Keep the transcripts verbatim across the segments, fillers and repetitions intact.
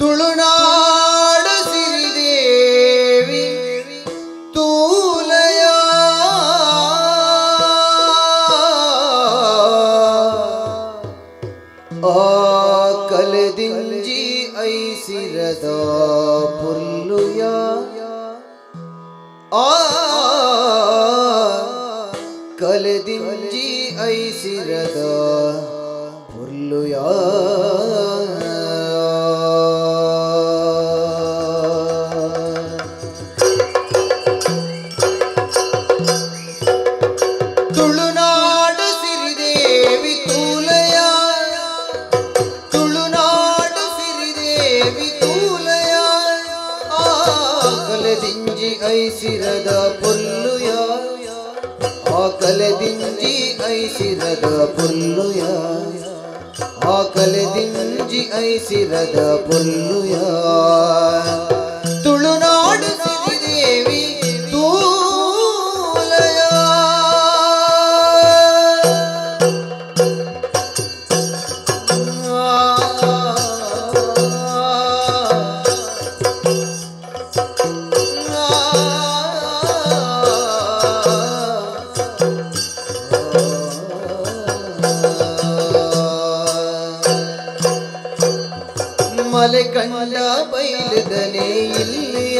ತುಳುನಾಡ ಸಿರಿದೇವಿ ತೂಲಯ ಆ ಕಲೆದಿಂಜಿ ಐಸಿರದ ಪುಲ್ಲುಯ ಆ ಕಲೆದಿಂಜಿ ಐಸಿರದ ಪುಲ್ಲುಯ ತುಳುನಾಡ ಸಿರಿದೇವಿ ತೂಲಯ ತುಳುನಾಡ ಸಿರಿದೇವಿ ತೂಲಯ ಆ ಕಲೆದಿಂಜಿ ಐಸಿರದ ಪುಲ್ಲುಯ ಆ ಕಲೆದಿಂಜಿ ಐಸಿರದ ಪುಲ್ಲುಯ ಆ ಕಲೆದಿಂಜಿ ಐಸಿರದ ಪುಲ್ಲುಯ ತುಳುನಾಡ ಸಿರಿದೇವಿ ತೂಲಯ ಮಲೆ ಕಂಡ ಬೈಲದನೆ ಇಲ್ಲಿಯ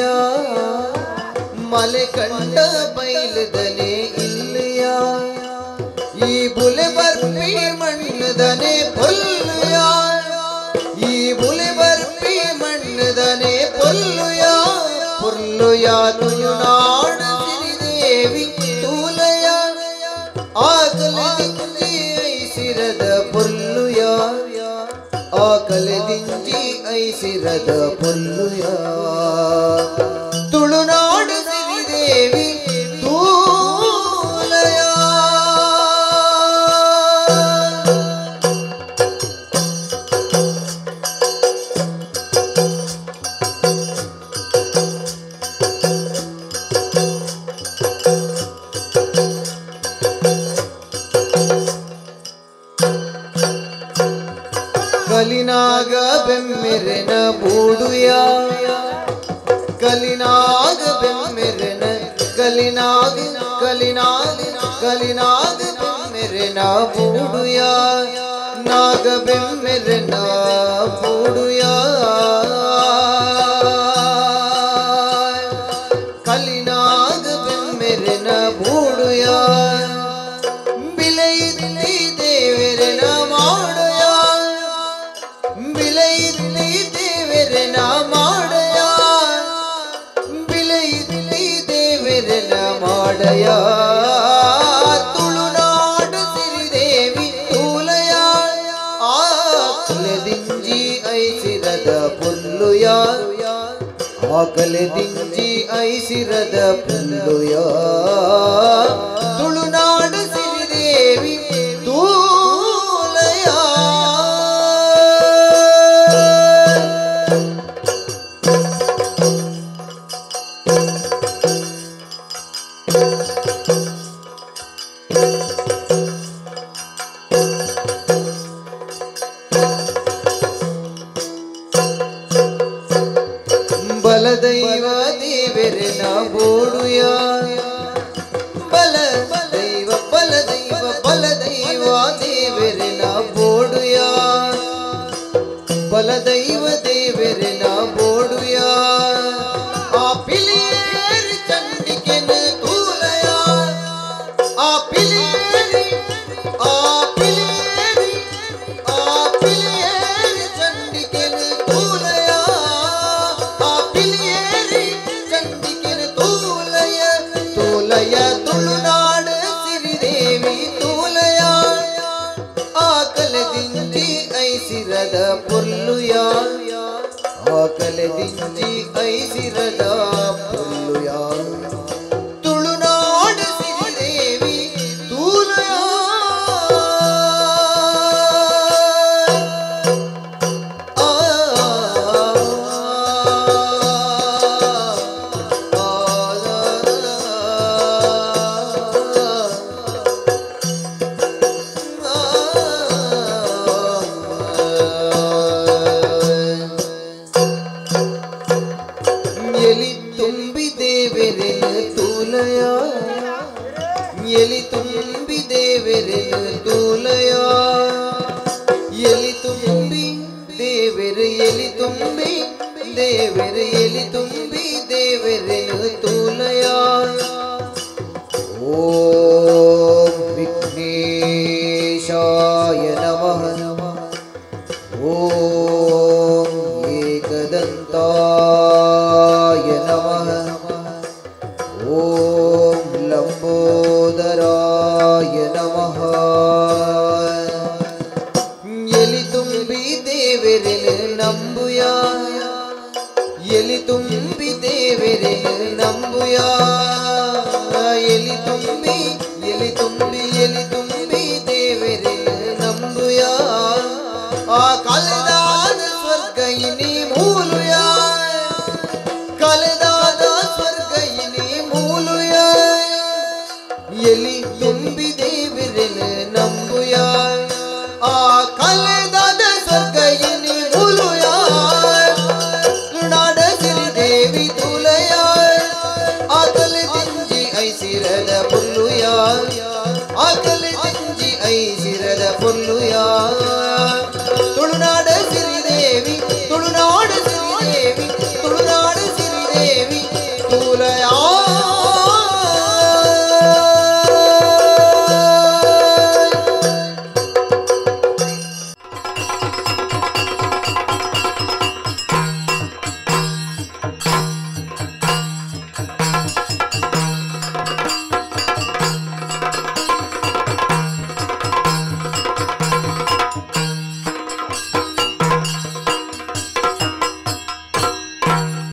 ಮಲೆ ಕಂಡ ಬೈಲದನೆ ಇಲ್ಲಿಯ ಈ ಬುಲೆ ಬರ್ಪಿ ಮಣ್ಣದನೆ ಪೊಲ್ಲುಯ ಈ ಬುಲೆ ಬರ್ಪಿ ಮಣ್ಣದನೆ ಪೊಲ್ಲುಯ ಪೊಲ್ಲುಯ ತುಳುನಾಡ ಸಿರಿದೇವಿ ತೂಲಯ ಆಗಲದಿಂಜಿ ಐಸಿರದ ಪೊಲ್ಲುಯ ಆ ಕಲೆದಿಂಜಿ ಐಸಿರದ ಪೊಲ್ಲುಯ ತುಳುನಾಡ ಸಿರಿದೇವಿ ತೂಲಯ ಕಲಿನಾಗ ಬೆಮ್ಮೆರೆನ ಬೂಡುಯ ಕಲಿನಾಗ ಬೆಮ್ಮೆರೆನ ಕಲಿನಾಗ ಕಲಿನಾಗ ಕಲಿನಾಗ ಬೆಮ್ಮೆರೆನ ಬೂಡುಯ ನಾಗ ಬೆಮ್ಮೆರೆನ ಬೂಡುಯ ಕಲಿನಾಗ ಬೆಮ್ಮೆರೆನ ಬೂಡುಯ ಬಿಲೈದಿ ದೇವರನ ಮಾಡುಯ ಬಿಲೈದಿ ದೇವರನ ಮಾಡಯ ಬಿಲೈದಿ ದೇವರನ ಮಾಡಯ ತುಳುನಾಡ ಸಿರಿದೇವಿ ತೂಲಯ ಆ ಕಲೆದಿಂಜಿ ಐಸಿರದ ಪುಲ್ಲುಯ ಆ ಕಲೆದಿಂಜಿ ಐಸಿರದ ಪುಲ್ಲುಯ ತುಳುನಾಡ ಸಿರಿದೇವಿ ತೂಲಯ ಬಲದೈವ ದೇವರನ ಬೋಡುಯ ಬಲ ದೈವ ಬಲದೈವ ಬಲದೈವ ದೇವರನ ಬೋಡುಯ ಬಲದೈವ ದೇವರನ ಬೋಡುಯ ಆ ಪಿಲಿಯೇರಿ ಚಂಡಿಕೆನ ತೂಲಯ ಆ ಪಿಲಿಯೇರಿ ಆ ಪಿಲಿಯೇರಿ ಆ ಪಿಲಿಯೇರಿ ಚಂಡಿಕೆನ ತೂಲಯ ಆ ಪಿಲಿಯೇರಿ ಚಂಡಿಕೆನ ತೂಲಯ ತೂಲಯ ತುಳುನಾಡ ಸಿರಿದೇವಿ ತೂಲಯ ಆ ಕಲೆದಿಂಜಿ ಐಸಿರದ ಪುಲ್ಲುಯ ಆ ಕಲೆದಿಂಜಿ ಐಸಿರದ ಪುಲ್ಲುಯ ತುಳುನಾಡ ಸಿರಿದೇವಿ ತೂಲಯ ಆ ತೂಲಯ ಎಲಿ ತುಂಬಿ ದೇವರನ್ನು ತೂಲಯ ಎಲಿ ತುಂಬಿ ದೇವರ ಎಲಿ ತುಂಬಿ ದೇವರ ಎಲಿ ತುಂಬಿ ದೇವರನ್ನು ತೂಲಯ ಓಂ ವಿಘ್ನೇಶಾಯ ನಮಃ ಓಂ ಏಕದಂತಾಯ ನಮಃ ಓಂ ಲಂಬೋದರಾಯ ನಮಃ ಎಲಿ ತುಂಬಿ ದೇವರನ್ನು ನಂಬುಯ ಎಲಿ ತುಂಬಿ ದೇವರನ್ನು ನಂಬುಯ ಎಲಿ ತುಂಬಿ ಎಲಿ ತುಂಬಿ ಎಲಿ ತುಂಬಿ